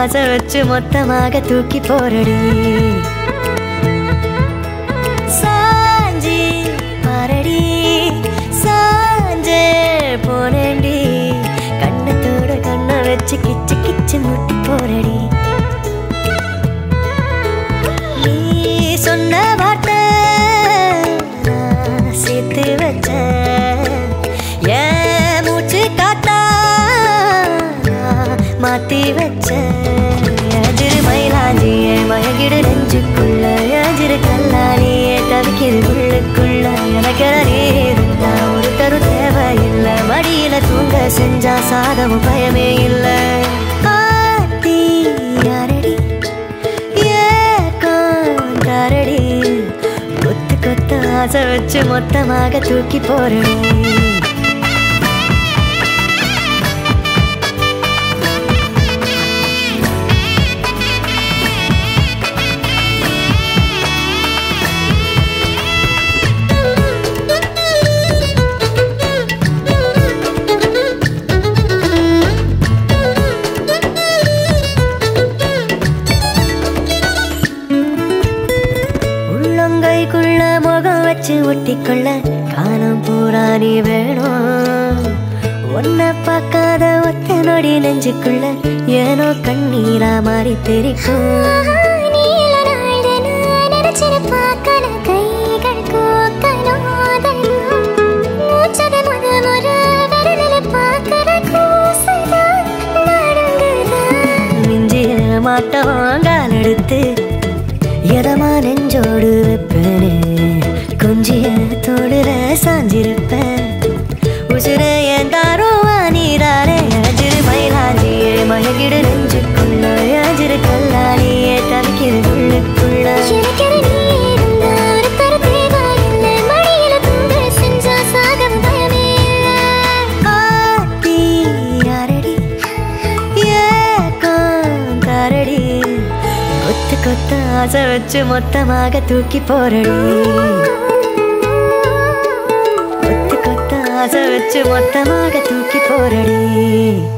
ஆசை வச்சு மொத்தமாக தூக்கி போரடி சாஞ்சி பாரடி சாஞ்சே போனேண்டி கண்ணத்தோட கண்ணை வச்சு கிச்சு கிச்சு முட்டி போரடி நீ சொன்ன வார்த்தை நான் சேர்த்து வச்சேன் ஏன் மூச்சு காத்தா மாத்தி வச்சேன் எதிர் மயிலாஞ்சியே மயங்கிடு நெஞ்சுக்குள்ள எதிர் கல்லாலியே தவிக்கிது உள்ளுக்குள்ள எனக்கு நீ இருந்தா ஒரு தரு தேவையில்லை மடியில தூங்க செஞ்சா சாதமும் பயமே இல்லை ஆத்தி யாரடி ஏக்காரடி கொத்து கொத்து ஆசை வச்சு மொத்தமாக தூக்கி போறேன் முகம் வச்சு ஒட்டிக்கொள்ள காலம் பூரா நீ வேணும் ஒன்ன பார்க்காத ஒத்த நொடி நெஞ்சுக்குள்ள ஏனோ கண்ணீரா மாறி தெரிக்கும் மிஞ்சிய மாட்டவாங்கால் எடுத்து எதமா நெஞ்சோடு வைப்பேனே கொஞ்சிய தோடுல சாஞ்சிருப்பேன் உசுர ஏன் தாரோ நீராரே அஜிரு மயிலாஞ்சியே மயங்கிடு நெஞ்சுக்குள்ள அஜிரு கல்லாலியே தவிக்கிது உள்ளுக்குள்ள ஆத்தி யாரடி ஏக்காரடி கொத்து கொத்து ஆசை வச்சு மொத்தமாக தூக்கி போரடி கொத்து கொத்து ஆசை வச்சு மொத்தமாக தூக்கி போரடி